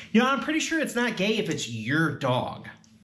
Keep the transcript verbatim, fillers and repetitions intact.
You know, I'm pretty sure it's not gay if it's your dog.